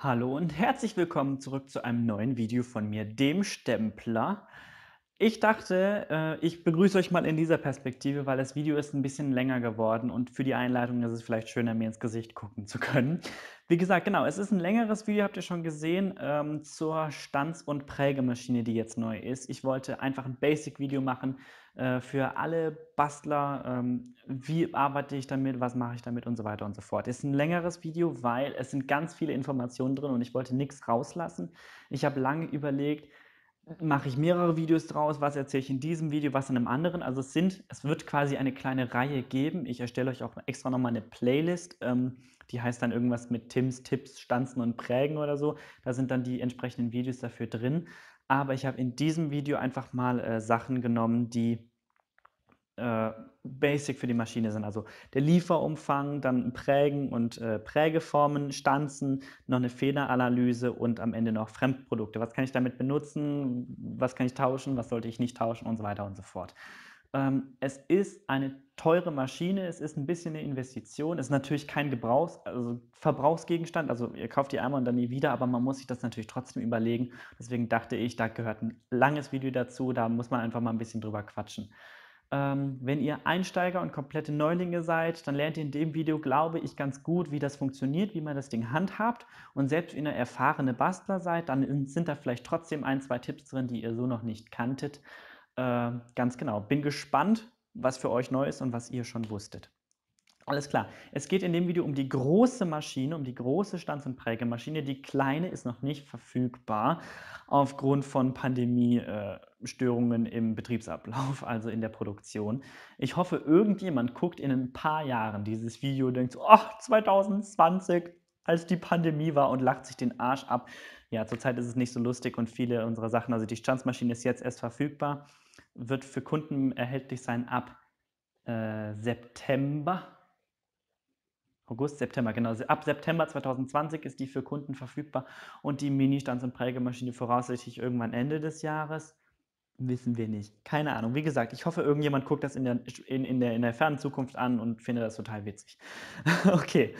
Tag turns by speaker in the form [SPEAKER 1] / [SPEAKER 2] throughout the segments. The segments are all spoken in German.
[SPEAKER 1] Hallo und herzlich willkommen zurück zu einem neuen Video von mir, dem Stempler. Ich dachte, ich begrüße euch mal in dieser Perspektive, weil das Video ist ein bisschen länger geworden und für die Einleitung ist es vielleicht schöner, mir ins Gesicht gucken zu können. Wie gesagt, genau, es ist ein längeres Video, habt ihr schon gesehen, zur Stanz- und Prägemaschine, die jetzt neu ist. Ich wollte einfach ein Basic-Video machen für alle Bastler. Wie arbeite ich damit, was mache ich damit und so weiter und so fort. Ist ein längeres Video, weil es sind ganz viele Informationen drin und ich wollte nichts rauslassen. Ich habe lange überlegt, mache ich mehrere Videos draus, was erzähle ich in diesem Video, was in einem anderen. Also es wird quasi eine kleine Reihe geben. Ich erstelle euch auch extra nochmal eine Playlist, die heißt dann irgendwas mit Tims Tipps, Stanzen und Prägen oder so. Da sind dann die entsprechenden Videos dafür drin. Aber ich habe in diesem Video einfach mal Sachen genommen, die basic für die Maschine sind. Also der Lieferumfang, dann Prägen und Prägeformen, Stanzen, noch eine Fehleranalyse und am Ende noch Fremdprodukte. Was kann ich damit benutzen? Was kann ich tauschen? Was sollte ich nicht tauschen? Und so weiter und so fort. Es ist eine teure Maschine, es ist ein bisschen eine Investition. Es ist natürlich kein Verbrauchsgegenstand. Also ihr kauft die einmal und dann nie wieder, aber man muss sich das natürlich trotzdem überlegen. Deswegen dachte ich, da gehört ein langes Video dazu, da muss man einfach mal ein bisschen drüber quatschen. Wenn ihr Einsteiger und komplette Neulinge seid, dann lernt ihr in dem Video, glaube ich, ganz gut, wie das funktioniert, wie man das Ding handhabt. Und selbst wenn ihr erfahrene Bastler seid, dann sind da vielleicht trotzdem ein, zwei Tipps drin, die ihr so noch nicht kanntet. Ganz genau. Bin gespannt, was für euch neu ist und was ihr schon wusstet. Alles klar. Es geht in dem Video um die große Maschine, um die große Stanz- und Prägemaschine. Die kleine ist noch nicht verfügbar aufgrund von Pandemie-Störungen im Betriebsablauf, also in der Produktion. Ich hoffe, irgendjemand guckt in ein paar Jahren dieses Video und denkt so, ach, 2020, als die Pandemie war und lacht sich den Arsch ab. Ja, zurzeit ist es nicht so lustig und viele unserer Sachen, also die Stanzmaschine ist jetzt erst verfügbar, wird für Kunden erhältlich sein ab September. August, September, genau. Ab September 2020 ist die für Kunden verfügbar und die Mini-Stanz- und Prägemaschine voraussichtlich irgendwann Ende des Jahres. Wissen wir nicht. Keine Ahnung. Wie gesagt, ich hoffe, irgendjemand guckt das in der fernen Zukunft an und findet das total witzig. Okay,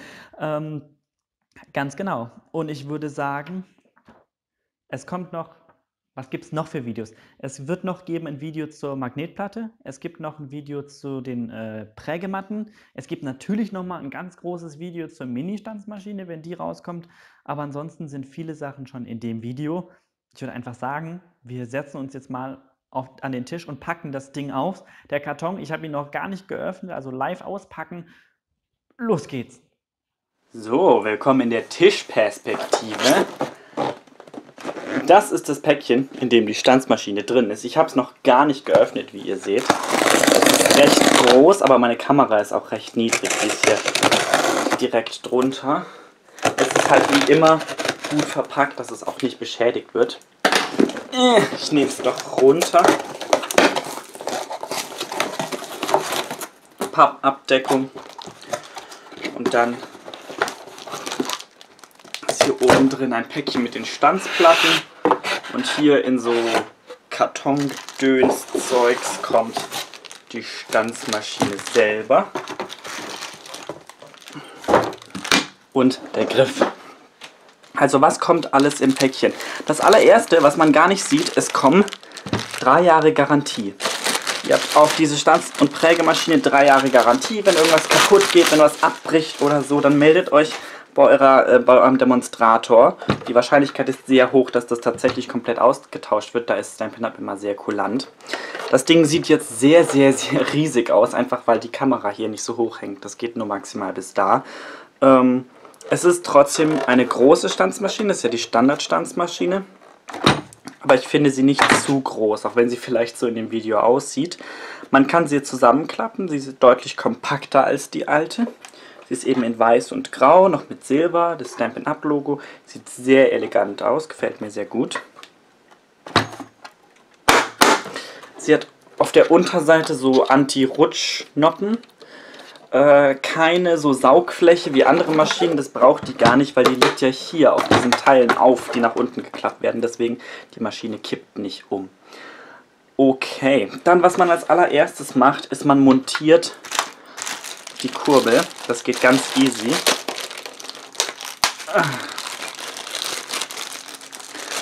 [SPEAKER 1] ganz genau. Und ich würde sagen, es kommt noch, was gibt es noch für Videos? Es wird noch geben ein Video zur Magnetplatte, es gibt noch ein Video zu den Prägematten, es gibt natürlich noch mal ein ganz großes Video zur Mini-Stanzmaschine, wenn die rauskommt, aber ansonsten sind viele Sachen schon in dem Video. Ich würde einfach sagen, wir setzen uns jetzt mal an den Tisch und packen das Ding auf. Der Karton, ich habe ihn noch gar nicht geöffnet, also live auspacken. Los geht's! So, willkommen in der Tischperspektive. Das ist das Päckchen, in dem die Stanzmaschine drin ist. Ich habe es noch gar nicht geöffnet, wie ihr seht. Es ist recht groß, aber meine Kamera ist auch recht niedrig. Die ist hier direkt drunter. Es ist halt wie immer gut verpackt, dass es auch nicht beschädigt wird. Ich nehme es doch runter. Pappabdeckung. Und dann ist hier oben drin ein Päckchen mit den Stanzplatten. Und hier in so Kartongedöns-Zeugs kommt die Stanzmaschine selber. Und der Griff. Also was kommt alles im Päckchen? Das allererste, was man gar nicht sieht, es kommen 3 Jahre Garantie. Ihr habt auf diese Stanz- und Prägemaschine 3 Jahre Garantie. Wenn irgendwas kaputt geht, wenn was abbricht oder so, dann meldet euch bei eurem Demonstrator. Die Wahrscheinlichkeit ist sehr hoch, dass das tatsächlich komplett ausgetauscht wird. Da ist Stampin' Up! Immer sehr kulant. Das Ding sieht jetzt sehr, sehr, sehr riesig aus, einfach weil die Kamera hier nicht so hoch hängt. Das geht nur maximal bis da. Es ist trotzdem eine große Stanzmaschine, das ist ja die Standard-Stanzmaschine. Aber ich finde sie nicht zu groß, auch wenn sie vielleicht so in dem Video aussieht. Man kann sie zusammenklappen, sie ist deutlich kompakter als die alte. Sie ist eben in weiß und grau, noch mit Silber, das Stampin' Up! Logo. Sieht sehr elegant aus, gefällt mir sehr gut. Sie hat auf der Unterseite so Anti-Rutsch-Noppen. Keine so Saugfläche wie andere Maschinen, das braucht die gar nicht, weil die liegt ja hier auf diesen Teilen auf, die nach unten geklappt werden. Deswegen, die Maschine kippt nicht um. Okay, dann was man als allererstes macht, ist man montiert die Kurbel. Das geht ganz easy.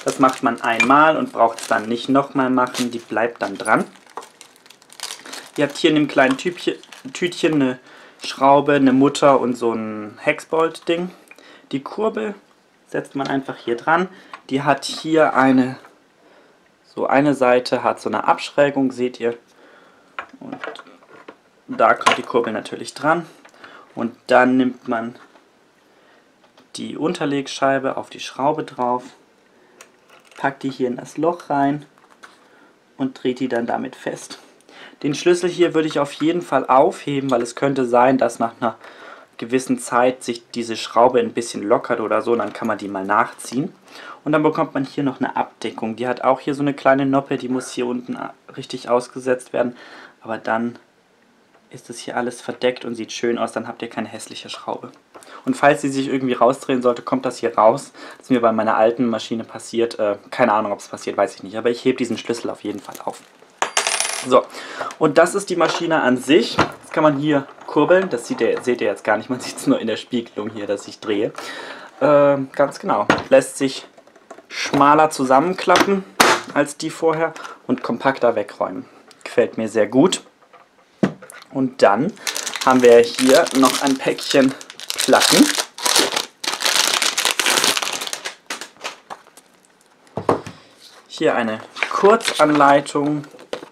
[SPEAKER 1] Das macht man einmal und braucht es dann nicht nochmal machen, die bleibt dann dran. Ihr habt hier in dem kleinen Tütchen eine Schraube, eine Mutter und so ein Hexbolt-Ding. Die Kurbel setzt man einfach hier dran. Die hat hier eine Seite hat so eine Abschrägung, seht ihr. Und da kommt die Kurbel natürlich dran. Und dann nimmt man die Unterlegscheibe auf die Schraube drauf, packt die hier in das Loch rein und dreht die dann damit fest. Den Schlüssel hier würde ich auf jeden Fall aufheben, weil es könnte sein, dass nach einer gewissen Zeit sich diese Schraube ein bisschen lockert oder so, dann kann man die mal nachziehen. Und dann bekommt man hier noch eine Abdeckung. Die hat auch hier so eine kleine Noppe, die muss hier unten richtig ausgesetzt werden. Aber dann ist das hier alles verdeckt und sieht schön aus, dann habt ihr keine hässliche Schraube. Und falls sie sich irgendwie rausdrehen sollte, kommt das hier raus. Das ist mir bei meiner alten Maschine passiert. Keine Ahnung, ob es passiert, weiß ich nicht. Aber ich hebe diesen Schlüssel auf jeden Fall auf. So, und das ist die Maschine an sich. Das kann man hier kurbeln. Das seht ihr jetzt gar nicht. Man sieht es nur in der Spiegelung hier, dass ich drehe. Ganz genau. Lässt sich schmaler zusammenklappen als die vorher und kompakter wegräumen. Gefällt mir sehr gut. Und dann haben wir hier noch ein Päckchen Platten. Hier eine Kurzanleitung,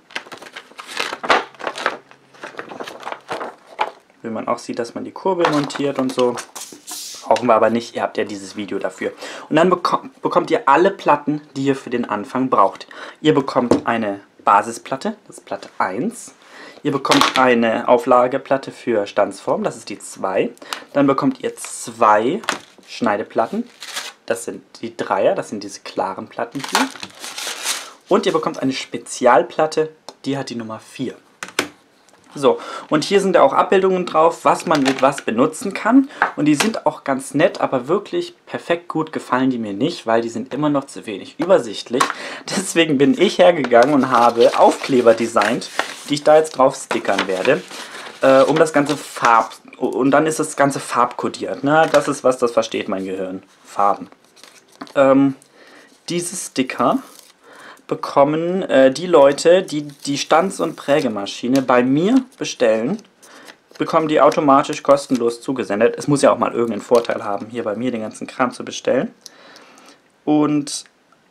[SPEAKER 1] wie man auch sieht, dass man die Kurbel montiert und so. Brauchen wir aber nicht, ihr habt ja dieses Video dafür. Und dann bekommt ihr alle Platten, die ihr für den Anfang braucht. Ihr bekommt eine Basisplatte, das ist Platte 1. Ihr bekommt eine Auflageplatte für Stanzform, das ist die 2. Dann bekommt ihr 2 Schneideplatten, das sind die 3er, das sind diese klaren Platten hier. Und ihr bekommt eine Spezialplatte, die hat die Nummer 4. So, und hier sind auch Abbildungen drauf, was man mit was benutzen kann. Und die sind auch ganz nett, aber wirklich perfekt gut gefallen die mir nicht, weil die sind immer noch zu wenig übersichtlich. Deswegen bin ich hergegangen und habe Aufkleber designt, die ich da jetzt drauf stickern werde, um das Ganze und dann ist das Ganze farbkodiert. Ne? Das ist was, das versteht mein Gehirn. Farben. Diese Sticker bekommen die Leute, die die Stanz- und Prägemaschine bei mir bestellen, bekommen die automatisch kostenlos zugesendet. Es muss ja auch mal irgendeinen Vorteil haben, hier bei mir den ganzen Kram zu bestellen. Und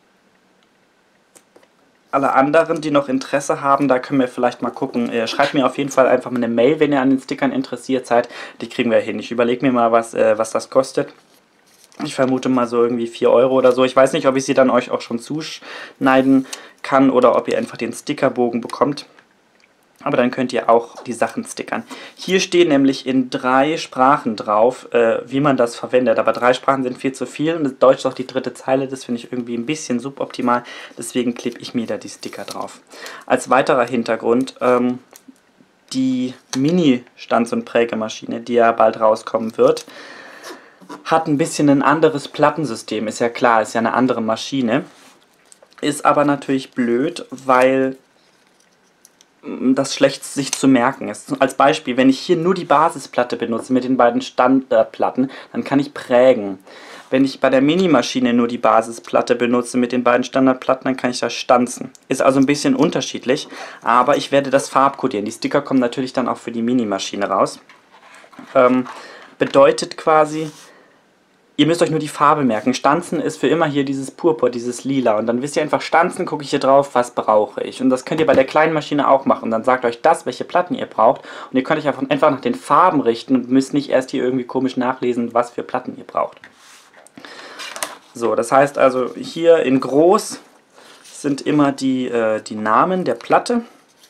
[SPEAKER 1] alle anderen, die noch Interesse haben, da können wir vielleicht mal gucken. Schreibt mir auf jeden Fall einfach mal eine Mail, wenn ihr an den Stickern interessiert seid. Die kriegen wir hin. Ich überlege mir mal, was das kostet. Ich vermute mal so irgendwie 4 Euro oder so. Ich weiß nicht, ob ich sie dann euch auch schon zuschneiden kann oder ob ihr einfach den Stickerbogen bekommt. Aber dann könnt ihr auch die Sachen stickern. Hier stehen nämlich in 3 Sprachen drauf, wie man das verwendet. Aber 3 Sprachen sind viel zu viel und Deutsch ist auch die 3. Zeile. Das finde ich irgendwie ein bisschen suboptimal. Deswegen klebe ich mir da die Sticker drauf. Als weiterer Hintergrund, die Mini-Stanz- und Prägemaschine, die ja bald rauskommen wird, hat ein bisschen ein anderes Plattensystem, ist ja klar, ist ja eine andere Maschine. Ist aber natürlich blöd, weil das schlecht sich zu merken ist. Als Beispiel, wenn ich hier nur die Basisplatte benutze mit den beiden Standardplatten, dann kann ich prägen. Wenn ich bei der Minimaschine nur die Basisplatte benutze mit den beiden Standardplatten, dann kann ich das stanzen. Ist also ein bisschen unterschiedlich, aber ich werde das farbkodieren. Die Sticker kommen natürlich dann auch für die Minimaschine raus. Bedeutet quasi, ihr müsst euch nur die Farbe merken. Stanzen ist für immer hier dieses Purpur, dieses Lila. Und dann wisst ihr einfach, Stanzen, gucke ich hier drauf, was brauche ich. Und das könnt ihr bei der kleinen Maschine auch machen. Und dann sagt euch das, welche Platten ihr braucht. Und ihr könnt euch einfach nach den Farben richten und müsst nicht erst hier irgendwie komisch nachlesen, was für Platten ihr braucht. So, das heißt also, hier in groß sind immer die Namen der Platte.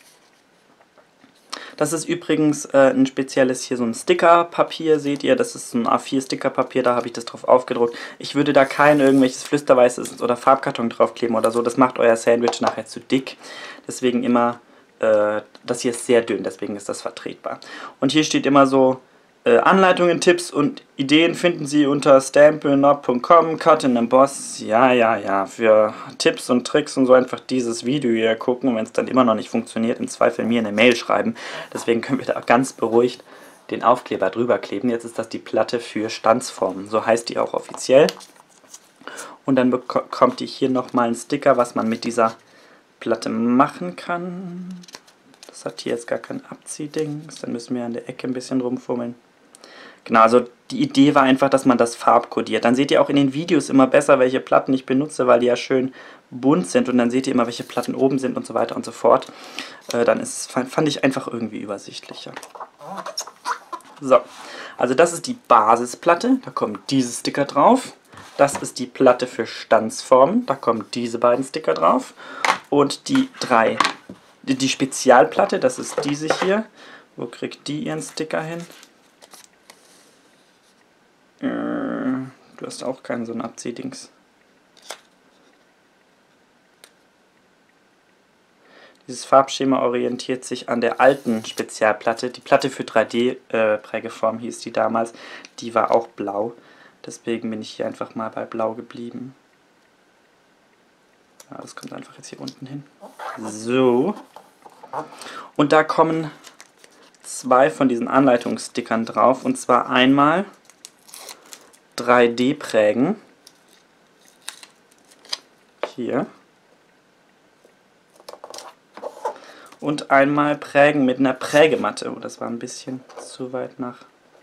[SPEAKER 1] Das ist übrigens ein spezielles, hier so ein Stickerpapier, seht ihr, das ist ein A4-Stickerpapier, da habe ich das drauf aufgedruckt. Ich würde da kein irgendwelches Flüsterweißes oder Farbkarton draufkleben oder so, das macht euer Sandwich nachher zu dick. Deswegen immer, das hier ist sehr dünn, deswegen ist das vertretbar. Und hier steht immer so, Anleitungen, Tipps und Ideen finden Sie unter stampin'up.com, Cut and Emboss. Ja, für Tipps und Tricks und so einfach dieses Video hier gucken. Und wenn es dann immer noch nicht funktioniert, im Zweifel mir eine Mail schreiben. Deswegen können wir da ganz beruhigt den Aufkleber drüber kleben. Jetzt ist das die Platte für Stanzformen. So heißt die auch offiziell. Und dann bekommt ihr hier nochmal einen Sticker, was man mit dieser Platte machen kann. Das hat hier jetzt gar kein Abziehding. Dann müssen wir an der Ecke ein bisschen rumfummeln. Genau, also die Idee war einfach, dass man das farbkodiert. Dann seht ihr auch in den Videos immer besser, welche Platten ich benutze, weil die ja schön bunt sind. Und dann seht ihr immer, welche Platten oben sind und so weiter und so fort. Dann fand ich einfach irgendwie übersichtlicher. So, also das ist die Basisplatte. Da kommen diese Sticker drauf. Das ist die Platte für Stanzformen. Da kommen diese beiden Sticker drauf. Und die Spezialplatte, das ist diese hier. Wo kriegt die ihren Sticker hin? Du hast auch keinen so einen Abziehdings. Dieses Farbschema orientiert sich an der alten Spezialplatte. Die Platte für 3D-Prägeform hieß die damals. Die war auch blau. Deswegen bin ich hier einfach mal bei blau geblieben. Ja, das kommt einfach jetzt hier unten hin. So. Und da kommen zwei von diesen Anleitungsstickern drauf. Und zwar einmal 3D prägen. Hier. Und einmal prägen mit einer Prägematte. Oh, das war ein bisschen zu weit nach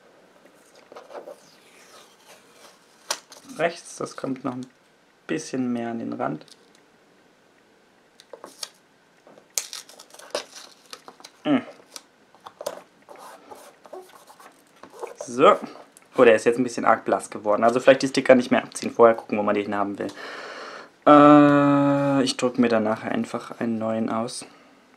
[SPEAKER 1] rechts. Das kommt noch ein bisschen mehr an den Rand. So. Oh, der ist jetzt ein bisschen arg blass geworden. Also vielleicht die Sticker nicht mehr abziehen. Vorher gucken, wo man den haben will. Ich drücke mir dann nachher einfach einen neuen aus.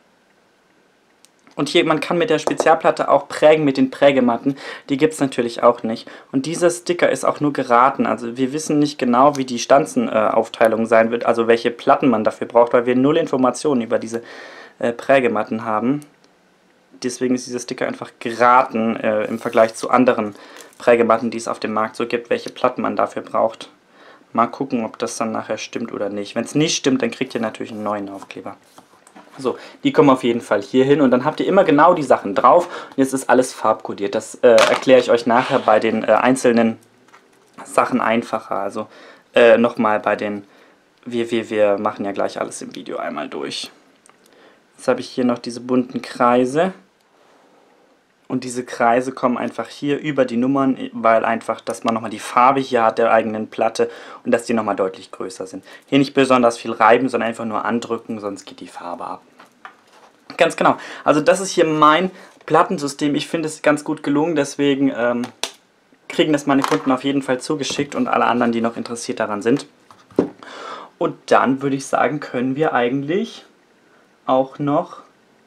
[SPEAKER 1] Und hier, man kann mit der Spezialplatte auch prägen mit den Prägematten. Die gibt es natürlich auch nicht. Und dieser Sticker ist auch nur geraten. Also wir wissen nicht genau, wie die Stanzenaufteilung sein wird. Also welche Platten man dafür braucht, weil wir null Informationen über diese Prägematten haben. Deswegen ist dieser Sticker einfach geraten im Vergleich zu anderen Prägematten, die es auf dem Markt so gibt, welche Platten man dafür braucht. Mal gucken, ob das dann nachher stimmt oder nicht. Wenn es nicht stimmt, dann kriegt ihr natürlich einen neuen Aufkleber. So, die kommen auf jeden Fall hier hin und dann habt ihr immer genau die Sachen drauf. Und jetzt ist alles farbkodiert. Das erkläre ich euch nachher bei den einzelnen Sachen einfacher. Also nochmal bei den... Wir machen ja gleich alles im Video einmal durch. Jetzt habe ich hier noch diese bunten Kreise. Und diese Kreise kommen einfach hier über die Nummern, weil einfach, dass man nochmal die Farbe hier hat der eigenen Platte und dass die nochmal deutlich größer sind. Hier nicht besonders viel reiben, sondern einfach nur andrücken, sonst geht die Farbe ab. Ganz genau. Also das ist hier mein Plattensystem. Ich finde es ganz gut gelungen, deswegen kriegen das meine Kunden auf jeden Fall zugeschickt und alle anderen, die noch interessiert daran sind. Und dann würde ich sagen, können wir eigentlich auch noch...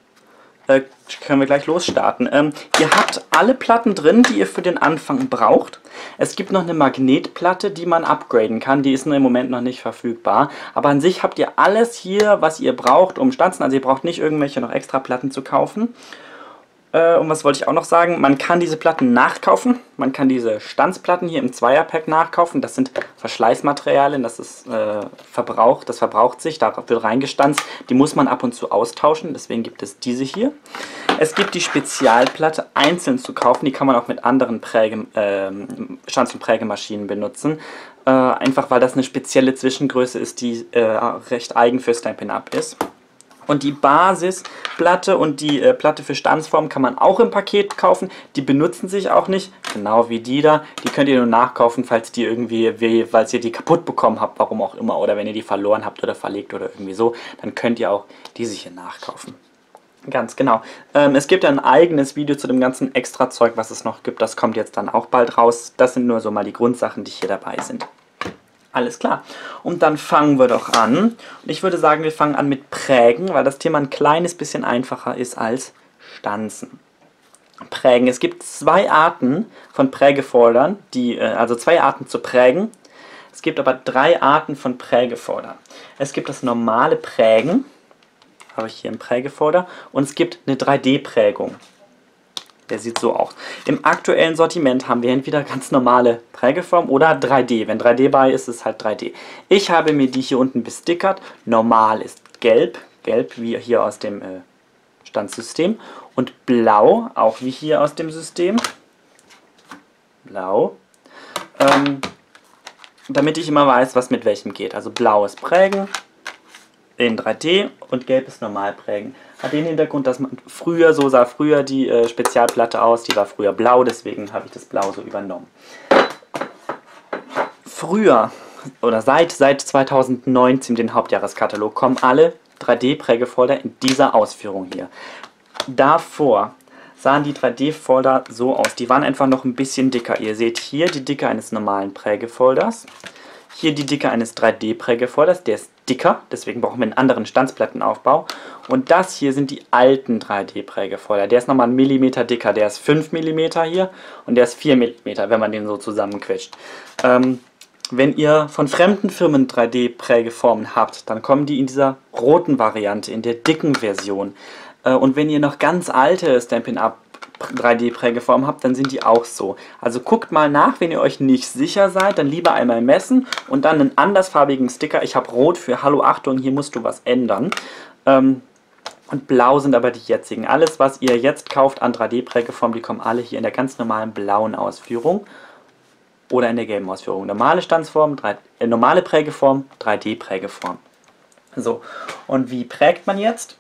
[SPEAKER 1] können wir gleich losstarten. Ihr habt alle Platten drin, die ihr für den Anfang braucht. Es gibt noch eine Magnetplatte, die man upgraden kann. Die ist nur im Moment noch nicht verfügbar. Aber an sich habt ihr alles hier, was ihr braucht, um Stanzen. Also ihr braucht nicht irgendwelche noch extra Platten zu kaufen. Und was wollte ich auch noch sagen? Man kann diese Platten nachkaufen. Man kann diese Stanzplatten hier im Zweierpack nachkaufen. Das sind Verschleißmaterialien, das ist verbraucht, das verbraucht sich, da wird reingestanzt. Die muss man ab und zu austauschen, deswegen gibt es diese hier. Es gibt die Spezialplatte einzeln zu kaufen, die kann man auch mit anderen Stanz- und Prägemaschinen benutzen. Einfach weil das eine spezielle Zwischengröße ist, die recht eigen für Stampin' Up ist. Und die Basisplatte und die Platte für Stanzform kann man auch im Paket kaufen. Die benutzen sich auch nicht, genau wie die da. Die könnt ihr nur nachkaufen, falls die irgendwie, falls ihr die kaputt bekommen habt, warum auch immer. Oder wenn ihr die verloren habt oder verlegt oder irgendwie so, dann könnt ihr auch diese hier nachkaufen. Ganz genau. Es gibt ein eigenes Video zu dem ganzen Extra-Zeug, was es noch gibt. Das kommt jetzt dann auch bald raus. Das sind nur so mal die Grundsachen, die hier dabei sind. Alles klar. Und dann fangen wir doch an. Und ich würde sagen, wir fangen an mit Prägen, weil das Thema ein kleines bisschen einfacher ist als Stanzen. Prägen. Es gibt zwei Arten von Prägefordern, also zwei Arten zu prägen. Es gibt aber drei Arten von Prägefordern. Es gibt das normale Prägen, habe ich hier im Prägeforder, und es gibt eine 3D-Prägung. Der sieht so aus. Im aktuellen Sortiment haben wir entweder ganz normale Prägeform oder 3D. Wenn 3D bei ist, ist es halt 3D. Ich habe mir die hier unten bestickert. Normal ist gelb. Gelb wie hier aus dem Stanzsystem. Und blau, auch wie hier aus dem System. Blau. damit ich immer weiß, was mit welchem geht. Also blau ist Prägen in 3D und gelb ist normal Prägen. Hat den Hintergrund, dass man früher, so sah früher die Spezialplatte aus, die war früher blau, deswegen habe ich das Blau so übernommen. Früher oder seit 2019, den Hauptjahreskatalog, kommen alle 3D-Prägefolder in dieser Ausführung hier. Davor sahen die 3D-Folder so aus. Die waren einfach noch ein bisschen dicker. Ihr seht hier die Dicke eines normalen Prägefolders. Hier die Dicke eines 3D-Prägefolders. Der ist dicker, deswegen brauchen wir einen anderen Standsplattenaufbau. Und das hier sind die alten 3D-Prägefolder. Der ist nochmal 1 mm dicker. Der ist 5 mm hier und der ist 4 mm, wenn man den so zusammenquetscht. Wenn ihr von fremden Firmen 3D-Prägeformen habt, dann kommen die in dieser roten Variante, in der dicken Version. Und wenn ihr noch ganz alte Stampin' Up 3D-Prägeformen habt, dann sind die auch so. Also guckt mal nach, wenn ihr euch nicht sicher seid, dann lieber einmal messen und dann einen andersfarbigen Sticker. Ich habe rot für Hallo Achtung, hier musst du was ändern. Und blau sind aber die jetzigen. Alles, was ihr jetzt kauft an 3D-Prägeformen, die kommen alle hier in der ganz normalen blauen Ausführung oder in der gelben Ausführung. Normale Standsform, normale Prägeform, 3D-Prägeform. So, und wie prägt man jetzt?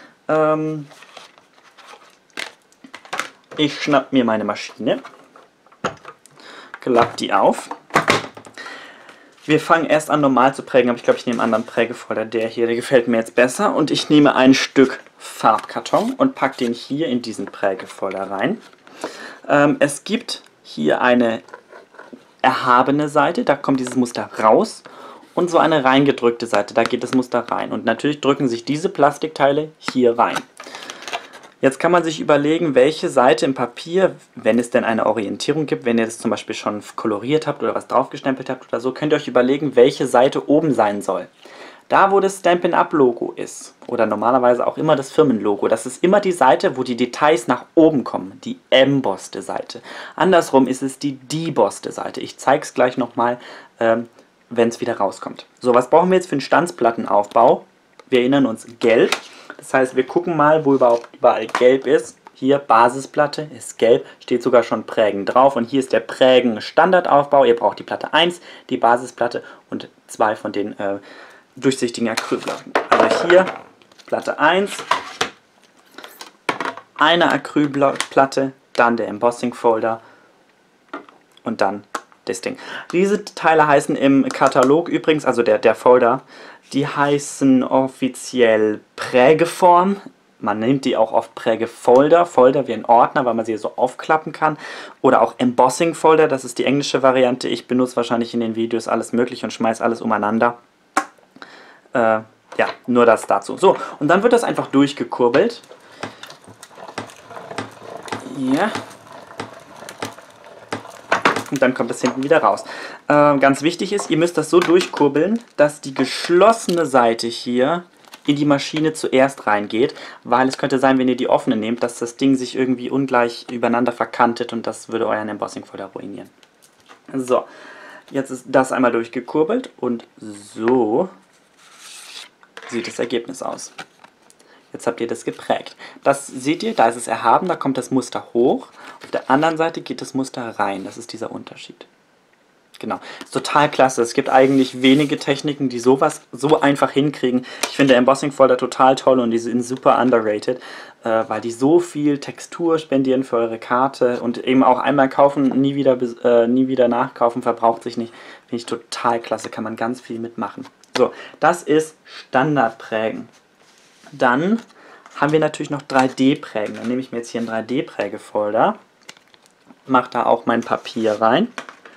[SPEAKER 1] Ich schnapp mir meine Maschine, klappe die auf. Wir fangen erst an normal zu prägen, aber ich glaube, ich nehme einen anderen Prägefolder. Der hier, der gefällt mir jetzt besser. Und ich nehme ein Stück Farbkarton und packe den hier in diesen Prägefolder rein. Es gibt hier eine erhabene Seite, da kommt dieses Muster raus. Und so eine reingedrückte Seite, da geht das Muster rein. Und natürlich drücken sich diese Plastikteile hier rein. Jetzt kann man sich überlegen, welche Seite im Papier, wenn es denn eine Orientierung gibt, wenn ihr das zum Beispiel schon koloriert habt oder was draufgestempelt habt oder so, könnt ihr euch überlegen, welche Seite oben sein soll. Da, wo das Stampin' Up Logo ist, oder normalerweise auch immer das Firmenlogo, das ist immer die Seite, wo die Details nach oben kommen, die embosste Seite. Andersrum ist es die debosste Seite. Ich zeige es gleich nochmal, wenn es wieder rauskommt. So, was brauchen wir jetzt für einen Standsplattenaufbau? Wir erinnern uns, gelb. Das heißt, wir gucken mal, wo überall gelb ist. Hier Basisplatte ist gelb, steht sogar schon Prägen drauf. Und hier ist der Prägen Standardaufbau. Ihr braucht die Platte 1, die Basisplatte und 2 von den durchsichtigen Acrylplatten. Also hier Platte 1, eine Acrylplatte, dann der Embossing Folder und dann das Ding. Diese Teile heißen im Katalog übrigens, also der Folder, die heißen offiziell Prägeform. Man nennt die auch oft Prägefolder, Folder wie ein Ordner, weil man sie so aufklappen kann. Oder auch Embossing Folder, das ist die englische Variante. Ich benutze wahrscheinlich in den Videos alles mögliche und schmeiße alles umeinander. Ja, nur das dazu. So, und dann wird das einfach durchgekurbelt. Ja. Und dann kommt das hinten wieder raus. Ganz wichtig ist, ihr müsst das so durchkurbeln, dass die geschlossene Seite hier in die Maschine zuerst reingeht, weil es könnte sein, wenn ihr die offene nehmt, dass das Ding sich irgendwie ungleich übereinander verkantet und das würde euren Embossing-Folder ruinieren. So, jetzt ist das einmal durchgekurbelt und so sieht das Ergebnis aus. Jetzt habt ihr das geprägt. Das seht ihr, da ist es erhaben, da kommt das Muster hoch. Auf der anderen Seite geht das Muster rein. Das ist dieser Unterschied. Genau. Ist total klasse. Es gibt eigentlich wenige Techniken, die sowas so einfach hinkriegen. Ich finde Embossing Folder total toll und die sind super underrated, weil die so viel Textur spendieren für eure Karte und eben auch einmal kaufen, nie wieder nachkaufen, verbraucht sich nicht. Finde ich total klasse, kann man ganz viel mitmachen. So, das ist Standardprägen. Dann haben wir natürlich noch 3D-Prägen. Dann nehme ich mir jetzt hier einen 3D-Prägefolder, mache da auch mein Papier rein.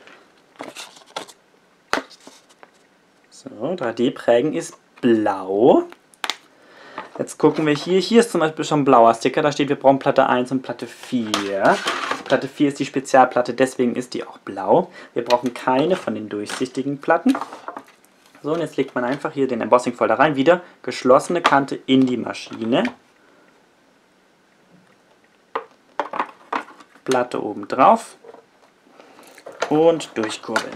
[SPEAKER 1] So, 3D-Prägen ist blau. Jetzt gucken wir hier. Hier ist zum Beispiel schon ein blauer Sticker. Da steht, wir brauchen Platte 1 und Platte 4. Platte 4 ist die Spezialplatte, deswegen ist die auch blau. Wir brauchen keine von den durchsichtigen Platten. So, und jetzt legt man einfach hier den Embossing-Folder rein. Wieder geschlossene Kante in die Maschine. Platte oben drauf. Und durchkurbeln.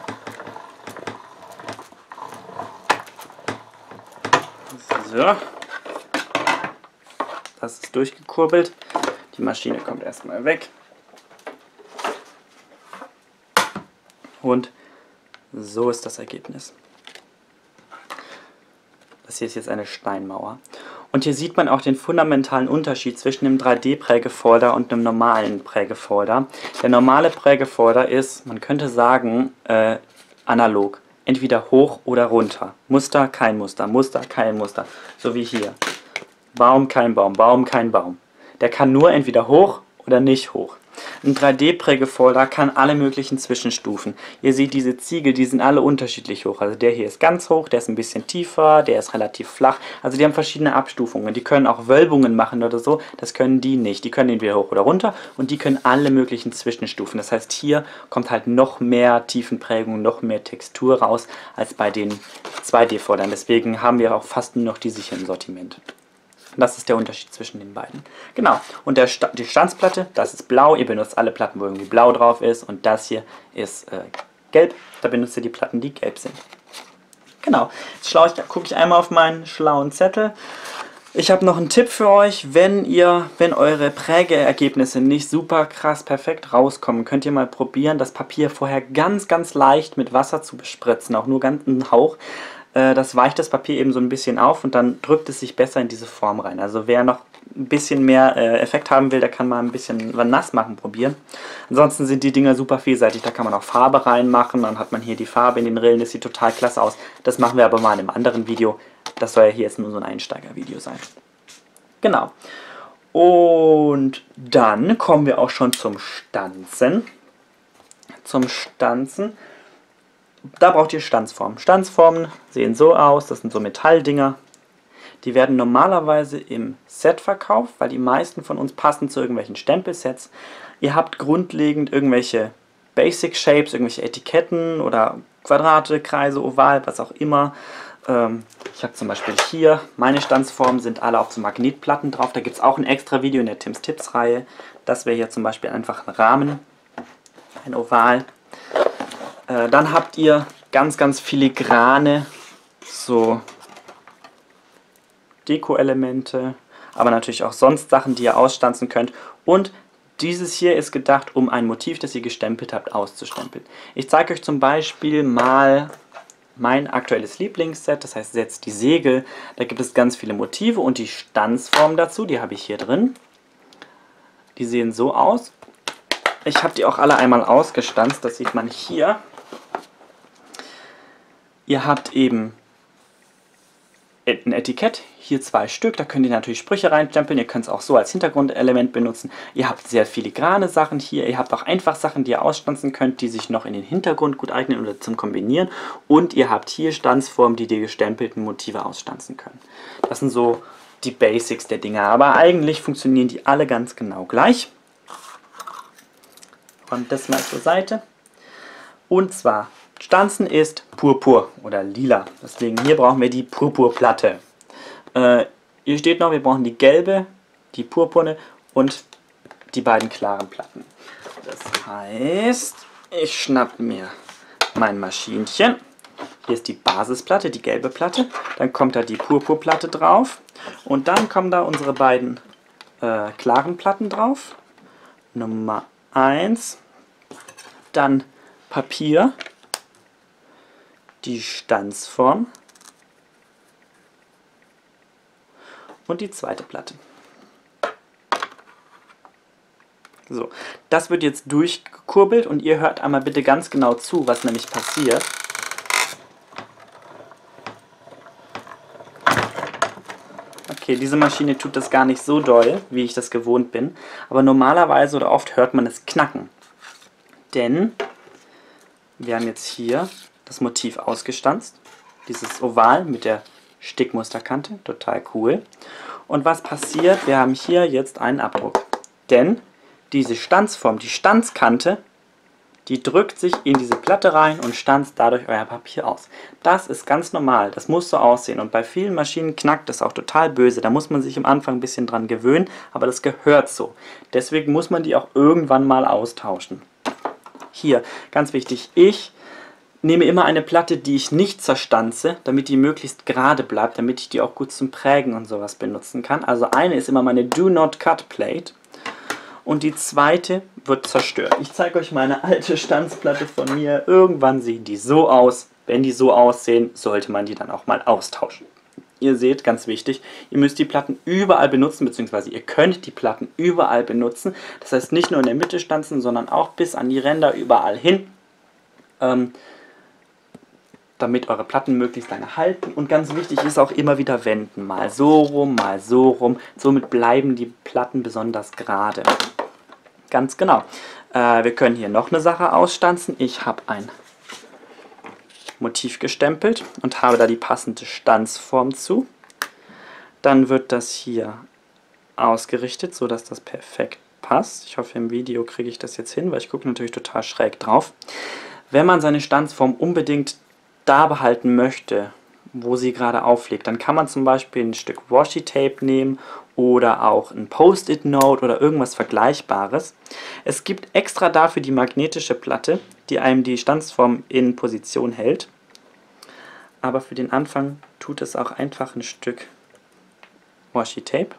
[SPEAKER 1] So. Das ist durchgekurbelt. Die Maschine kommt erstmal weg. Und So ist das Ergebnis. Das hier ist jetzt eine Steinmauer. Und hier sieht man auch den fundamentalen Unterschied zwischen dem 3D-Prägefolder und einem normalen Prägefolder. Der normale Prägefolder ist, man könnte sagen, analog. Entweder hoch oder runter. Muster, kein Muster, Muster, kein Muster. So wie hier. Baum, kein Baum, Baum, kein Baum. Der kann nur entweder hoch oder nicht hoch. Ein 3D-Prägefolder kann alle möglichen Zwischenstufen. Ihr seht diese Ziegel, die sind alle unterschiedlich hoch. Also der hier ist ganz hoch, der ist ein bisschen tiefer, der ist relativ flach. Also die haben verschiedene Abstufungen. Die können auch Wölbungen machen oder so. Das können die nicht. Die können entweder hoch oder runter und die können alle möglichen Zwischenstufen. Das heißt, hier kommt halt noch mehr Tiefenprägung, noch mehr Textur raus als bei den 2D-Foldern. Deswegen haben wir auch fast nur noch diese hier im Sortiment. Das ist der Unterschied zwischen den beiden. Genau, und die Stanzplatte, das ist blau. Ihr benutzt alle Platten, wo irgendwie blau drauf ist. Und das hier ist gelb. Da benutzt ihr die Platten, die gelb sind. Genau, jetzt gucke ich einmal auf meinen schlauen Zettel. Ich habe noch einen Tipp für euch. Wenn eure Prägeergebnisse nicht super krass perfekt rauskommen, könnt ihr mal probieren, das Papier vorher ganz, ganz leicht mit Wasser zu bespritzen. Auch nur ganz einen Hauch. Das weicht das Papier eben so ein bisschen auf und dann drückt es sich besser in diese Form rein. Also wer noch ein bisschen mehr Effekt haben will, der kann mal ein bisschen nass machen probieren. Ansonsten sind die Dinger super vielseitig, da kann man auch Farbe reinmachen, dann hat man hier die Farbe in den Rillen, das sieht total klasse aus. Das machen wir aber mal in einem anderen Video. Das soll ja hier jetzt nur so ein Einsteigervideo sein. Genau. Und dann kommen wir auch schon zum Stanzen. Da braucht ihr Stanzformen. Stanzformen sehen so aus, das sind so Metalldinger. Die werden normalerweise im Set verkauft, weil die meisten von uns passen zu irgendwelchen Stempelsets. Ihr habt grundlegend irgendwelche Basic Shapes, irgendwelche Etiketten oder Quadrate, Kreise, Oval, was auch immer. Ich habe zum Beispiel hier, meine Stanzformen sind alle auf so Magnetplatten drauf. Da gibt es auch ein extra Video in der Tims Tipps Reihe. Das wäre hier zum Beispiel einfach ein Rahmen, ein Oval. Dann habt ihr ganz, ganz filigrane so Deko-Elemente, aber natürlich auch sonst Sachen, die ihr ausstanzen könnt. Und dieses hier ist gedacht, um ein Motiv, das ihr gestempelt habt, auszustempeln. Ich zeige euch zum Beispiel mal mein aktuelles Lieblingsset, das heißt Setz die Segel. Da gibt es ganz viele Motive und die Stanzformen dazu, die habe ich hier drin. Die sehen so aus. Ich habe die auch alle einmal ausgestanzt, das sieht man hier. Ihr habt eben ein Etikett, hier 2 Stück, da könnt ihr natürlich Sprüche reinstempeln, ihr könnt es auch so als Hintergrundelement benutzen. Ihr habt sehr filigrane Sachen hier, ihr habt auch einfach Sachen, die ihr ausstanzen könnt, die sich noch in den Hintergrund gut eignen oder zum Kombinieren. Und ihr habt hier Stanzformen, die gestempelten Motive ausstanzen können. Das sind so die Basics der Dinger, aber eigentlich funktionieren die alle ganz genau gleich. Und das mal zur Seite. Und zwar, Stanzen ist Purpur oder lila. Deswegen hier brauchen wir die Purpurplatte. Hier steht noch, wir brauchen die gelbe, die purpurne und die beiden klaren Platten. Das heißt, ich schnapp mir mein Maschinchen. Hier ist die Basisplatte, die gelbe Platte. Dann kommt da die Purpurplatte drauf. Und dann kommen da unsere beiden klaren Platten drauf. Nummer 1. Dann Papier. Die Stanzform und die zweite Platte. So, das wird jetzt durchgekurbelt und ihr hört einmal bitte ganz genau zu, was nämlich passiert. Okay, diese Maschine tut das gar nicht so doll, wie ich das gewohnt bin, aber normalerweise oder oft hört man es knacken. Denn wir haben jetzt hier das Motiv ausgestanzt. Dieses Oval mit der Stickmusterkante. Total cool. Und was passiert? Wir haben hier jetzt einen Abdruck. Denn diese Stanzform, die Stanzkante, die drückt sich in diese Platte rein und stanzt dadurch euer Papier aus. Das ist ganz normal. Das muss so aussehen. Und bei vielen Maschinen knackt das auch total böse. Da muss man sich am Anfang ein bisschen dran gewöhnen. Aber das gehört so. Deswegen muss man die auch irgendwann mal austauschen. Hier, ganz wichtig, ich nehme immer eine Platte, die ich nicht zerstanze, damit die möglichst gerade bleibt, damit ich die auch gut zum Prägen und sowas benutzen kann. Also eine ist immer meine Do Not Cut Plate. und die zweite wird zerstört. Ich zeige euch meine alte Stanzplatte von mir. Irgendwann sehen die so aus. Wenn die so aussehen, sollte man die dann auch mal austauschen. Ihr seht, ganz wichtig, ihr müsst die Platten überall benutzen, beziehungsweise ihr könnt die Platten überall benutzen. Das heißt nicht nur in der Mitte stanzen, sondern auch bis an die Ränder überall hin, damit eure Platten möglichst lange halten. Und ganz wichtig ist auch immer wieder wenden. Mal so rum, mal so rum. Somit bleiben die Platten besonders gerade. Ganz genau. Wir können hier noch eine Sache ausstanzen. Ich habe ein Motiv gestempelt und habe da die passende Stanzform zu. Dann wird das hier ausgerichtet, sodass das perfekt passt. Ich hoffe, im Video kriege ich das jetzt hin, weil ich gucke natürlich total schräg drauf. Wenn man seine Stanzform unbedingt da behalten möchte, wo sie gerade aufliegt, dann kann man zum Beispiel ein Stück Washi-Tape nehmen oder auch ein Post-it-Note oder irgendwas Vergleichbares. Es gibt extra dafür die magnetische Platte, die einem die Stanzform in Position hält. Aber für den Anfang tut es auch einfach ein Stück Washi-Tape.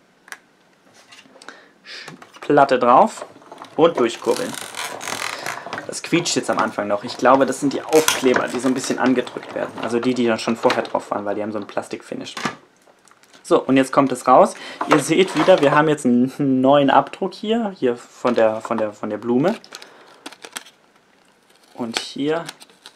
[SPEAKER 1] Platte drauf und durchkurbeln. Das quietscht jetzt am Anfang noch. Ich glaube, das sind die Aufkleber, die so ein bisschen angedrückt werden. Also die dann schon vorher drauf waren, weil die haben so einen Plastikfinish. So, und jetzt kommt es raus. Ihr seht wieder, wir haben jetzt einen neuen Abdruck hier von der Blume. Und hier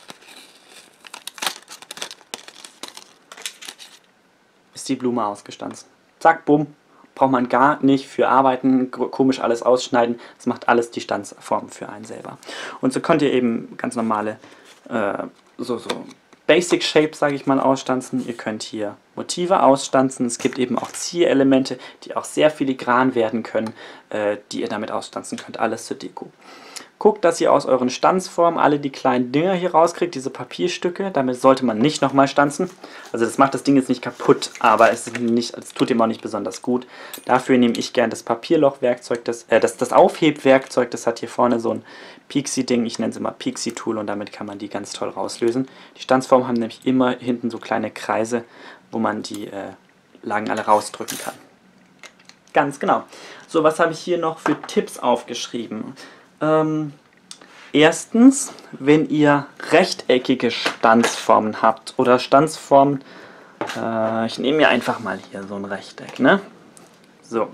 [SPEAKER 1] ist die Blume ausgestanzt. Zack, bumm. Braucht man gar nicht für arbeiten, komisch alles ausschneiden. Das macht alles die Stanzform für einen selber. Und so könnt ihr eben ganz normale so Basic Shapes, sage ich mal, ausstanzen. Ihr könnt hier Motive ausstanzen. Es gibt eben auch Zierelemente, die auch sehr filigran werden können, die ihr damit ausstanzen könnt. Alles zur Deko. Guckt, dass ihr aus euren Stanzformen alle die kleinen Dinger hier rauskriegt, diese Papierstücke. Damit sollte man nicht nochmal stanzen. Also das macht das Ding jetzt nicht kaputt, aber es tut ihm auch nicht besonders gut. Dafür nehme ich gern das Papierlochwerkzeug, das Aufhebwerkzeug. Das hat hier vorne so ein Pixie-Ding. Ich nenne es immer Pixie-Tool und damit kann man die ganz toll rauslösen. Die Stanzformen haben nämlich immer hinten so kleine Kreise, wo man die Lagen alle rausdrücken kann. Ganz genau. So, was habe ich hier noch für Tipps aufgeschrieben? Erstens, wenn ihr rechteckige Stanzformen habt oder Stanzformen, ich nehme mir einfach mal hier so ein Rechteck, ne? So.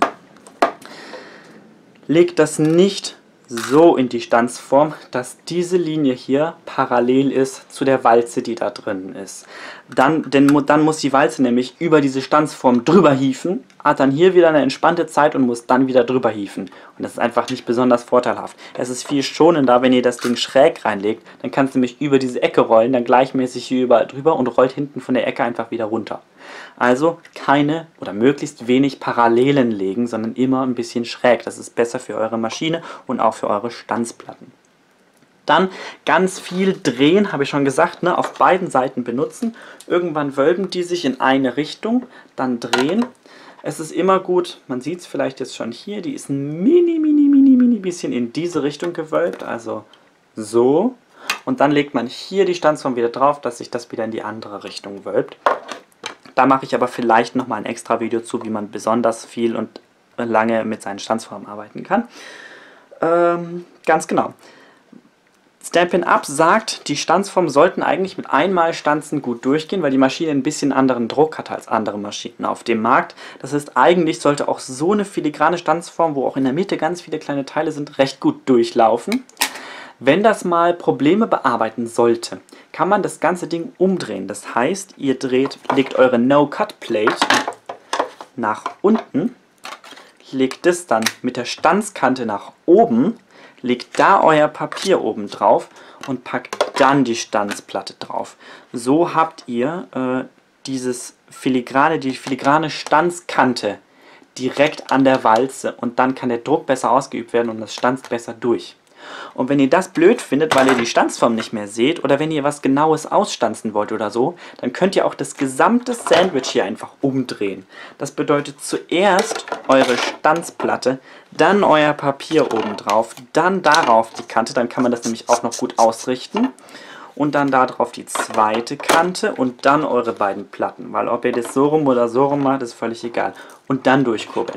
[SPEAKER 1] Legt das nicht so in die Stanzform, dass diese Linie hier parallel ist zu der Walze, die da drin ist. Dann muss die Walze nämlich über diese Stanzform drüber hieven, hat dann hier wieder eine entspannte Zeit und muss dann wieder drüber hieven. Und das ist einfach nicht besonders vorteilhaft. Es ist viel schonender, wenn ihr das Ding schräg reinlegt, dann kann es nämlich über diese Ecke rollen, dann gleichmäßig hier überall drüber und rollt hinten von der Ecke einfach wieder runter. Also keine oder möglichst wenig Parallelen legen, sondern immer ein bisschen schräg. Das ist besser für eure Maschine und auch für eure Stanzplatten. Dann ganz viel drehen, habe ich schon gesagt, ne, auf beiden Seiten benutzen. Irgendwann wölben die sich in eine Richtung, dann drehen. Es ist immer gut, man sieht es vielleicht jetzt schon hier, die ist ein mini bisschen in diese Richtung gewölbt, also so. Und dann legt man hier die Stanzform wieder drauf, dass sich das wieder in die andere Richtung wölbt. Da mache ich aber vielleicht nochmal ein extra Video zu, wie man besonders viel und lange mit seinen Stanzformen arbeiten kann. Ganz genau. Stampin' Up sagt, die Stanzformen sollten eigentlich mit einmal Stanzen gut durchgehen, weil die Maschine ein bisschen anderen Druck hat als andere Maschinen auf dem Markt. Das heißt, eigentlich sollte auch so eine filigrane Stanzform, wo auch in der Mitte ganz viele kleine Teile sind, recht gut durchlaufen. Wenn das mal Probleme bearbeiten sollte, kann man das ganze Ding umdrehen. Das heißt, ihr legt eure No-Cut-Plate nach unten, legt das dann mit der Stanzkante nach oben, legt da euer Papier oben drauf und packt dann die Stanzplatte drauf. So habt ihr die filigrane Stanzkante direkt an der Walze und dann kann der Druck besser ausgeübt werden und das stanzt besser durch. Und wenn ihr das blöd findet, weil ihr die Stanzform nicht mehr seht oder wenn ihr was Genaues ausstanzen wollt oder so, dann könnt ihr auch das gesamte Sandwich hier einfach umdrehen. Das bedeutet zuerst eure Stanzplatte, dann euer Papier oben drauf, dann darauf die Kante, dann kann man das nämlich auch noch gut ausrichten. Und dann darauf die zweite Kante und dann eure beiden Platten, weil ob ihr das so rum oder so rum macht, ist völlig egal. Und dann durchkurbeln.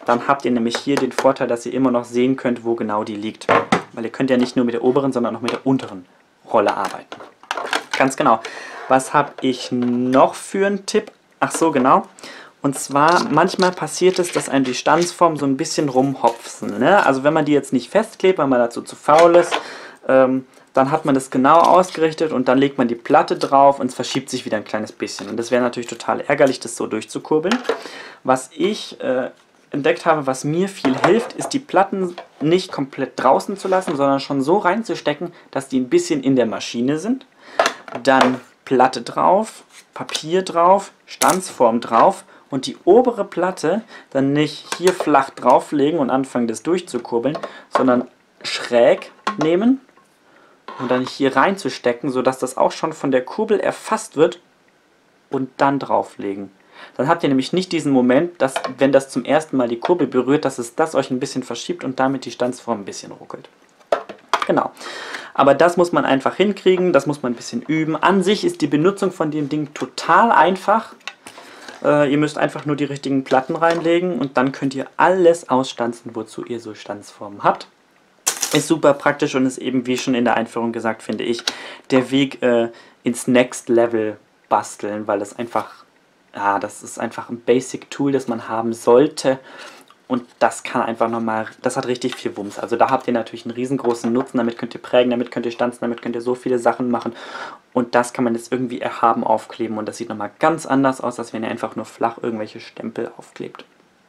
[SPEAKER 1] Dann habt ihr nämlich hier den Vorteil, dass ihr immer noch sehen könnt, wo genau die liegt. Weil ihr könnt ja nicht nur mit der oberen, sondern auch mit der unteren Rolle arbeiten. Ganz genau. Was habe ich noch für einen Tipp? Ach so, genau. Und zwar, manchmal passiert es, dass einem die Stanzformen so ein bisschen rumhopsen. Ne? Also wenn man die jetzt nicht festklebt, weil man dazu zu faul ist, dann hat man das genau ausgerichtet und dann legt man die Platte drauf und es verschiebt sich wieder ein kleines bisschen. Und das wäre natürlich total ärgerlich, das so durchzukurbeln. Was ich entdeckt habe, was mir viel hilft, ist die Platten nicht komplett draußen zu lassen, sondern schon so reinzustecken, dass die ein bisschen in der Maschine sind. Dann Platte drauf, Papier drauf, Stanzform drauf und die obere Platte dann nicht hier flach drauflegen und anfangen das durchzukurbeln, sondern schräg nehmen und dann hier reinzustecken, sodass das auch schon von der Kurbel erfasst wird und dann drauflegen. Dann habt ihr nämlich nicht diesen Moment, dass, wenn das zum ersten Mal die Kurbel berührt, dass es das euch ein bisschen verschiebt und damit die Stanzform ein bisschen ruckelt. Genau. Aber das muss man einfach hinkriegen, das muss man ein bisschen üben. An sich ist die Benutzung von dem Ding total einfach. Ihr müsst einfach nur die richtigen Platten reinlegen und dann könnt ihr alles ausstanzen, wozu ihr so Stanzformen habt. Ist super praktisch und ist eben, wie schon in der Einführung gesagt, finde ich, der Weg ins Next Level basteln, weil das einfach, ja, das ist einfach ein Basic Tool, das man haben sollte. Und das kann einfach nochmal, das hat richtig viel Wumms. Also da habt ihr natürlich einen riesengroßen Nutzen, damit könnt ihr prägen, damit könnt ihr stanzen, damit könnt ihr so viele Sachen machen. Und das kann man jetzt irgendwie erhaben aufkleben und das sieht nochmal ganz anders aus, als wenn ihr einfach nur flach irgendwelche Stempel aufklebt.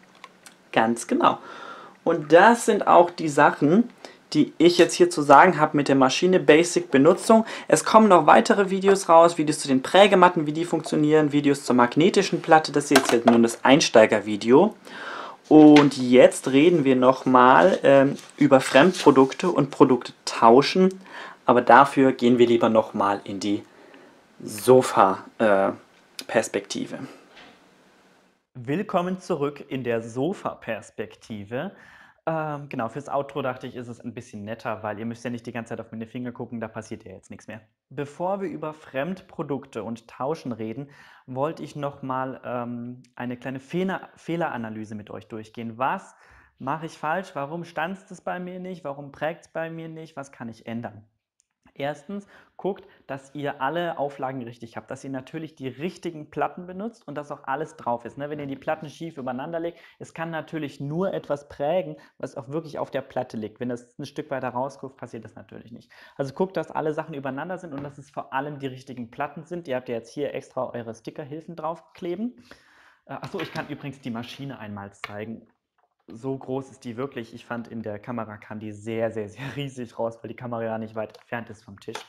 [SPEAKER 1] Ganz genau. Und das sind auch die Sachen, die ich jetzt hier zu sagen habe mit der Maschine Basic Benutzung. Es kommen noch weitere Videos raus, Videos zu den Prägematten, wie die funktionieren, Videos zur magnetischen Platte. Das ist jetzt nur das Einsteigervideo. Und jetzt reden wir nochmal über Fremdprodukte und Produkte tauschen. Aber dafür gehen wir lieber nochmal in die Sofa-Perspektive. Willkommen zurück in der Sofa-Perspektive. Genau, fürs Outro dachte ich, ist es ein bisschen netter, weil ihr müsst ja nicht die ganze Zeit auf meine Finger gucken, da passiert ja jetzt nichts mehr. Bevor wir über Fremdprodukte und Tauschen reden, wollte ich nochmal eine kleine Fehleranalyse mit euch durchgehen. Was mache ich falsch? Warum stanzt es bei mir nicht? Warum prägt es bei mir nicht? Was kann ich ändern? Erstens, guckt, dass ihr alle Auflagen richtig habt, dass ihr natürlich die richtigen Platten benutzt und dass auch alles drauf ist. Ne? Wenn ihr die Platten schief übereinander legt, es kann natürlich nur etwas prägen, was auch wirklich auf der Platte liegt. Wenn das ein Stück weiter rausguckt, passiert das natürlich nicht. Also guckt, dass alle Sachen übereinander sind und dass es vor allem die richtigen Platten sind. Ihr habt ja jetzt hier extra eure Stickerhilfen draufkleben. Achso, ich kann übrigens die Maschine einmal zeigen. So groß ist die wirklich. Ich fand, in der Kamera kam die sehr, sehr, sehr riesig raus, weil die Kamera ja nicht weit entfernt ist vom Tisch.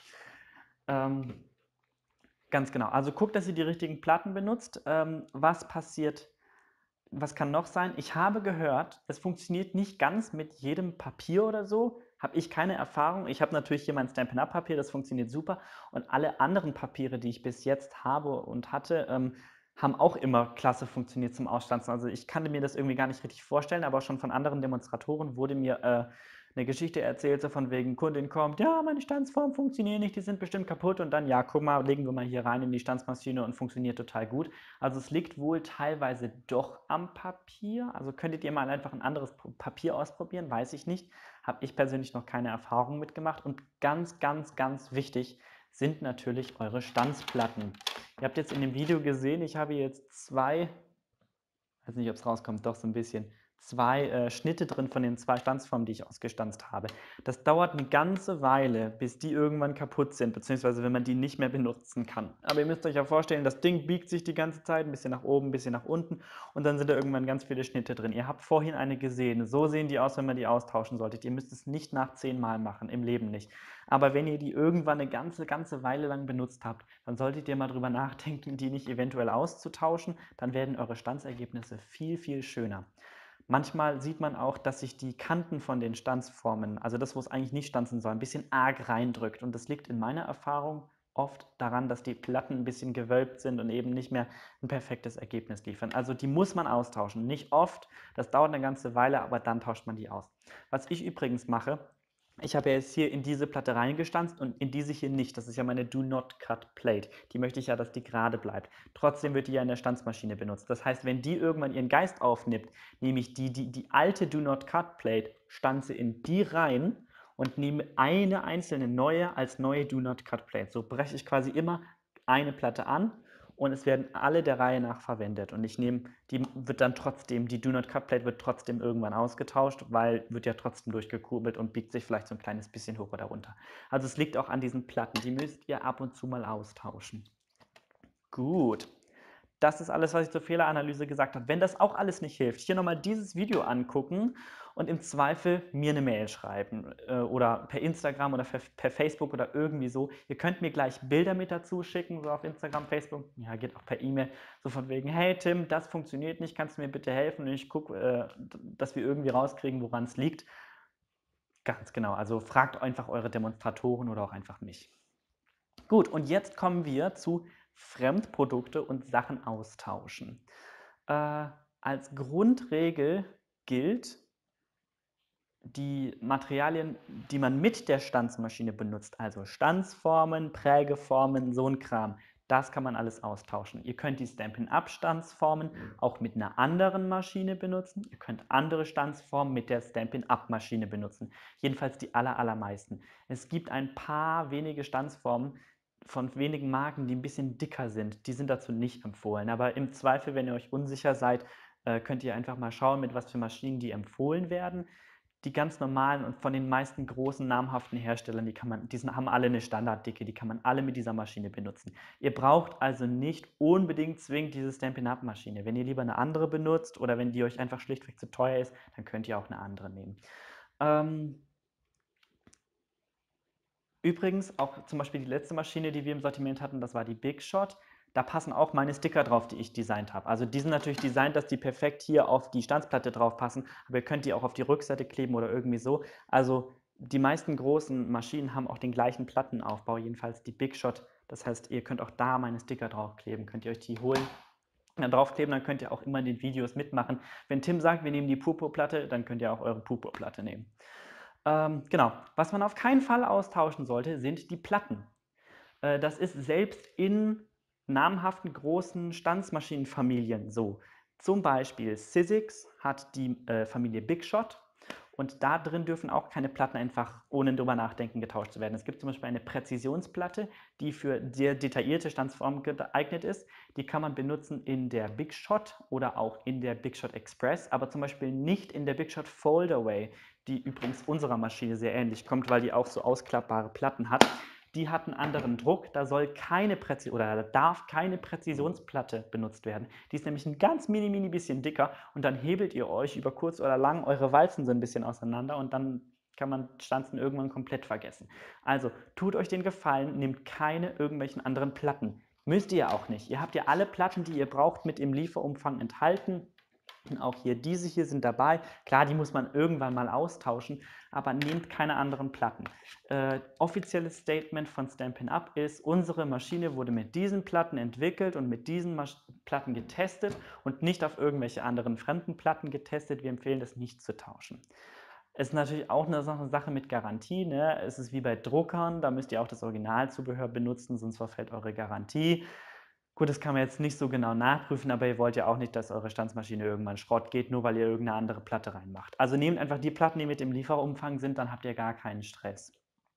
[SPEAKER 1] Ganz genau. Also guckt, dass ihr die richtigen Platten benutzt. Was passiert? Was kann noch sein? Ich habe gehört, es funktioniert nicht ganz mit jedem Papier oder so. Habe ich keine Erfahrung. Ich habe natürlich hier mein Stampin' Up Papier, das funktioniert super. Und alle anderen Papiere, die ich bis jetzt habe und hatte, haben auch immer klasse funktioniert zum Ausstanzen. Also ich kannte mir das irgendwie gar nicht richtig vorstellen, aber schon von anderen Demonstratoren wurde mir eine Geschichte erzählt, so von wegen, Kundin kommt, ja, meine Stanzformen funktionieren nicht, die sind bestimmt kaputt und dann, ja, guck mal, legen wir mal hier rein in die Stanzmaschine und funktioniert total gut. Also es liegt wohl teilweise doch am Papier, also könntet ihr mal einfach ein anderes Papier ausprobieren, weiß ich nicht, habe ich persönlich noch keine Erfahrung mitgemacht und ganz, ganz, ganz wichtig sind natürlich eure Stanzplatten. Ihr habt jetzt in dem Video gesehen, ich habe jetzt zwei, weiß nicht, ob es rauskommt, doch so ein bisschen, zwei Schnitte drin von den zwei Stanzformen, die ich ausgestanzt habe. Das dauert eine ganze Weile, bis die irgendwann kaputt sind, beziehungsweise wenn man die nicht mehr benutzen kann. Aber ihr müsst euch ja vorstellen, das Ding biegt sich die ganze Zeit, ein bisschen nach oben, ein bisschen nach unten und dann sind da irgendwann ganz viele Schnitte drin. Ihr habt vorhin eine gesehen, so sehen die aus, wenn man die austauschen solltet. Ihr müsst es nicht nach 10 Mal machen, im Leben nicht. Aber wenn ihr die irgendwann eine ganze Weile lang benutzt habt, dann solltet ihr mal drüber nachdenken, die nicht eventuell auszutauschen, dann werden eure Stanzergebnisse viel, viel schöner. Manchmal sieht man auch, dass sich die Kanten von den Stanzformen, also das, wo es eigentlich nicht stanzen soll, ein bisschen arg reindrückt. Und das liegt in meiner Erfahrung oft daran, dass die Platten ein bisschen gewölbt sind und eben nicht mehr ein perfektes Ergebnis liefern. Also die muss man austauschen. Nicht oft, das dauert eine ganze Weile, aber dann tauscht man die aus. Was ich übrigens mache, Ich habe ja jetzt hier in diese Platte reingestanzt und in diese hier nicht. Das ist ja meine Do Not Cut Plate. Die möchte ich ja, dass die gerade bleibt. Trotzdem wird die ja in der Stanzmaschine benutzt. Das heißt, wenn die irgendwann ihren Geist aufnimmt, nehme ich die alte Do Not Cut Plate, stanze in die rein und nehme eine einzelne neue als neue Do Not Cut Plate. So breche ich quasi immer eine Platte an und es werden alle der Reihe nach verwendet. Und ich nehme, die wird dann trotzdem, die Do Not Cut Plate wird trotzdem irgendwann ausgetauscht, weil wird ja trotzdem durchgekurbelt und biegt sich vielleicht so ein kleines bisschen hoch oder runter. Also es liegt auch an diesen Platten, die müsst ihr ab und zu mal austauschen. Gut. Das ist alles, was ich zur Fehleranalyse gesagt habe. Wenn das auch alles nicht hilft, hier nochmal dieses Video angucken und im Zweifel mir eine Mail schreiben oder per Instagram oder per Facebook oder irgendwie so. Ihr könnt mir gleich Bilder mit dazu schicken, so auf Instagram, Facebook, ja, geht auch per E-Mail, so von wegen, hey Tim, das funktioniert nicht, kannst du mir bitte helfen? Und ich gucke, dass wir irgendwie rauskriegen, woran es liegt. Ganz genau, also fragt einfach eure Demonstratoren oder auch einfach mich. Gut, und jetzt kommen wir zu Fremdprodukte und Sachen austauschen. Als Grundregel gilt, die Materialien, die man mit der Stanzmaschine benutzt, also Stanzformen, Prägeformen, so ein Kram, das kann man alles austauschen. Ihr könnt die Stampin'-Up-Stanzformen auch mit einer anderen Maschine benutzen. Ihr könnt andere Stanzformen mit der Stampin'-Up-Maschine benutzen. Jedenfalls die allermeisten. Es gibt ein paar wenige Stanzformen von wenigen Marken, die ein bisschen dicker sind. Die sind dazu nicht empfohlen. Aber im Zweifel, wenn ihr euch unsicher seid, könnt ihr einfach mal schauen, mit was für Maschinen die empfohlen werden. Die ganz normalen und von den meisten großen namhaften Herstellern, haben alle eine Standarddicke, die kann man alle mit dieser Maschine benutzen. Ihr braucht also nicht unbedingt zwingend diese Stampin'-Up-Maschine. Wenn ihr lieber eine andere benutzt oder wenn die euch einfach schlichtweg zu teuer ist, dann könnt ihr auch eine andere nehmen. Übrigens, auch zum Beispiel die letzte Maschine, die wir im Sortiment hatten, das war die Big Shot. Da passen auch meine Sticker drauf, die ich designt habe. Also die sind natürlich designt, dass die perfekt hier auf die Stanzplatte drauf passen, aber ihr könnt die auch auf die Rückseite kleben oder irgendwie so. Also die meisten großen Maschinen haben auch den gleichen Plattenaufbau, jedenfalls die Big Shot. Das heißt, ihr könnt auch da meine Sticker draufkleben. Könnt ihr euch die holen, dann draufkleben, dann könnt ihr auch immer in den Videos mitmachen. Wenn Tim sagt, wir nehmen die Purpurplatte, dann könnt ihr auch eure Purpurplatte nehmen. Genau. Was man auf keinen Fall austauschen sollte, sind die Platten. Das ist selbst in namhaften großen Stanzmaschinenfamilien so. Zum Beispiel Sizzix hat die Familie Big Shot und da drin dürfen auch keine Platten einfach ohne drüber nachdenken getauscht zu werden. Es gibt zum Beispiel eine Präzisionsplatte, die für sehr detaillierte Stanzformen geeignet ist. Die kann man benutzen in der Big Shot oder auch in der Big Shot Express, aber zum Beispiel nicht in der Big Shot Foldaway, die übrigens unserer Maschine sehr ähnlich kommt, weil die auch so ausklappbare Platten hat. Die hat einen anderen Druck, da darf keine Präzisionsplatte benutzt werden. Die ist nämlich ein ganz mini bisschen dicker und dann hebelt ihr euch über kurz oder lang eure Walzen so ein bisschen auseinander und dann kann man Stanzen irgendwann komplett vergessen. Also tut euch den Gefallen, nehmt keine irgendwelchen anderen Platten. Müsst ihr auch nicht. Ihr habt ja alle Platten, die ihr braucht, mit im Lieferumfang enthalten. Und auch hier, diese hier sind dabei. Klar, die muss man irgendwann mal austauschen, aber nehmt keine anderen Platten. Offizielles Statement von Stampin' Up ist, unsere Maschine wurde mit diesen Platten entwickelt und mit diesen Platten getestet und nicht auf irgendwelche anderen fremden Platten getestet. Wir empfehlen das nicht zu tauschen. Es ist natürlich auch eine Sache mit Garantie. Ne? Es ist wie bei Druckern, da müsst ihr auch das Originalzubehör benutzen, sonst verfällt eure Garantie. Gut, das kann man jetzt nicht so genau nachprüfen, aber ihr wollt ja auch nicht, dass eure Stanzmaschine irgendwann Schrott geht, nur weil ihr irgendeine andere Platte reinmacht. Also nehmt einfach die Platten, die mit im Lieferumfang sind, dann habt ihr gar keinen Stress.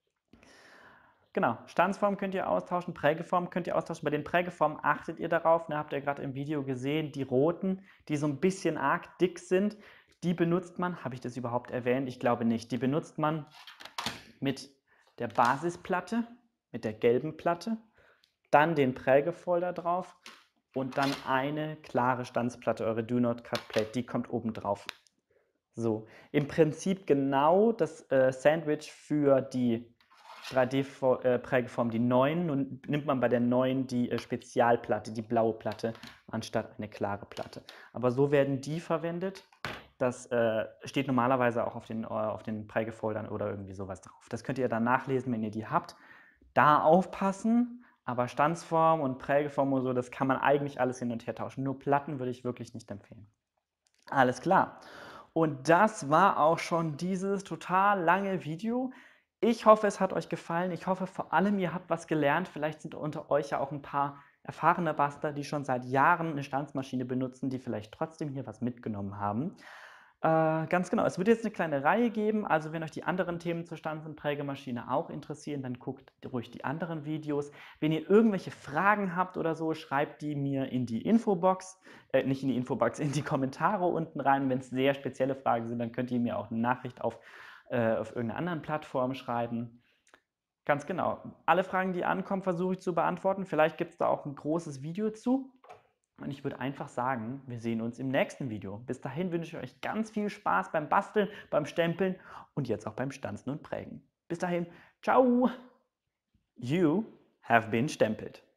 [SPEAKER 1] Genau, Stanzform könnt ihr austauschen, Prägeform könnt ihr austauschen. Bei den Prägeformen achtet ihr darauf, ne, habt ihr gerade im Video gesehen, die roten, die so ein bisschen arg dick sind, die benutzt man, habe ich das überhaupt erwähnt? Ich glaube nicht. Die benutzt man mit der Basisplatte, mit der gelben Platte, dann den Prägefolder drauf und dann eine klare Stanzplatte, eure Do Not Cut Plate, die kommt oben drauf. So, im Prinzip genau das Sandwich für die 3D-Prägeform, die neuen. Nun nimmt man bei der neuen die Spezialplatte, die blaue Platte, anstatt eine klare Platte. Aber so werden die verwendet. Das steht normalerweise auch auf den Prägefoldern oder irgendwie sowas drauf. Das könnt ihr dann nachlesen, wenn ihr die habt. Da aufpassen, aber Stanzform und Prägeform und so, das kann man eigentlich alles hin und her tauschen. Nur Platten würde ich wirklich nicht empfehlen. Alles klar. Und das war auch schon dieses total lange Video. Ich hoffe, es hat euch gefallen. Ich hoffe vor allem, ihr habt was gelernt. Vielleicht sind unter euch ja auch ein paar erfahrene Bastler, die schon seit Jahren eine Stanzmaschine benutzen, die vielleicht trotzdem hier was mitgenommen haben. Ganz genau, es wird jetzt eine kleine Reihe geben, also wenn euch die anderen Themen zur Stanz- und Prägemaschine auch interessieren, dann guckt ruhig die anderen Videos. Wenn ihr irgendwelche Fragen habt oder so, schreibt die mir in die Infobox, nicht in die Infobox, in die Kommentare unten rein. Wenn es sehr spezielle Fragen sind, dann könnt ihr mir auch eine Nachricht auf irgendeiner anderen Plattform schreiben. Ganz genau. Alle Fragen, die ankommen, versuche ich zu beantworten. Vielleicht gibt es da auch ein großes Video zu. Und ich würde einfach sagen, wir sehen uns im nächsten Video. Bis dahin wünsche ich euch ganz viel Spaß beim Basteln, beim Stempeln und jetzt auch beim Stanzen und Prägen. Bis dahin, ciao! You have been stempelt.